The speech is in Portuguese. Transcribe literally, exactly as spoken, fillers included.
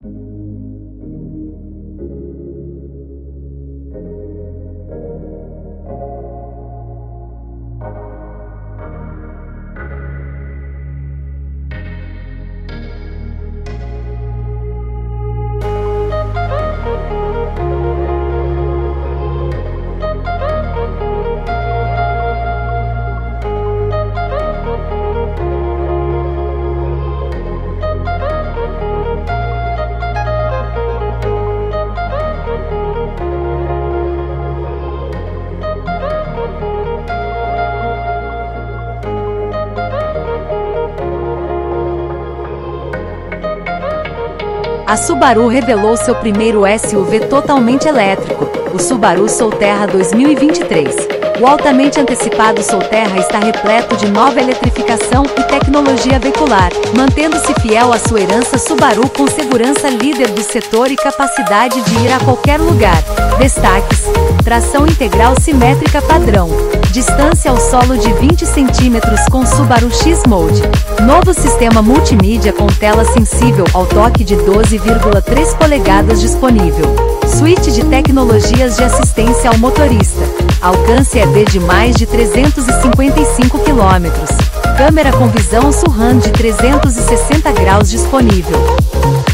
A Subaru revelou seu primeiro S U V totalmente elétrico, o Subaru Solterra dois mil e vinte e três. O altamente antecipado Solterra está repleto de nova eletrificação e tecnologia veicular, mantendo-se fiel à sua herança Subaru com segurança líder do setor e capacidade de ir a qualquer lugar. Destaques: tração integral simétrica padrão, distância ao solo de vinte centímetros com Subaru X-Mode, novo sistema multimídia com tela sensível ao toque de doze vírgula três polegadas disponível, suíte de tecnologias de assistência ao motorista, alcance E B de mais de trezentos e cinquenta e cinco quilômetros, câmera com visão surround de trezentos e sessenta graus disponível.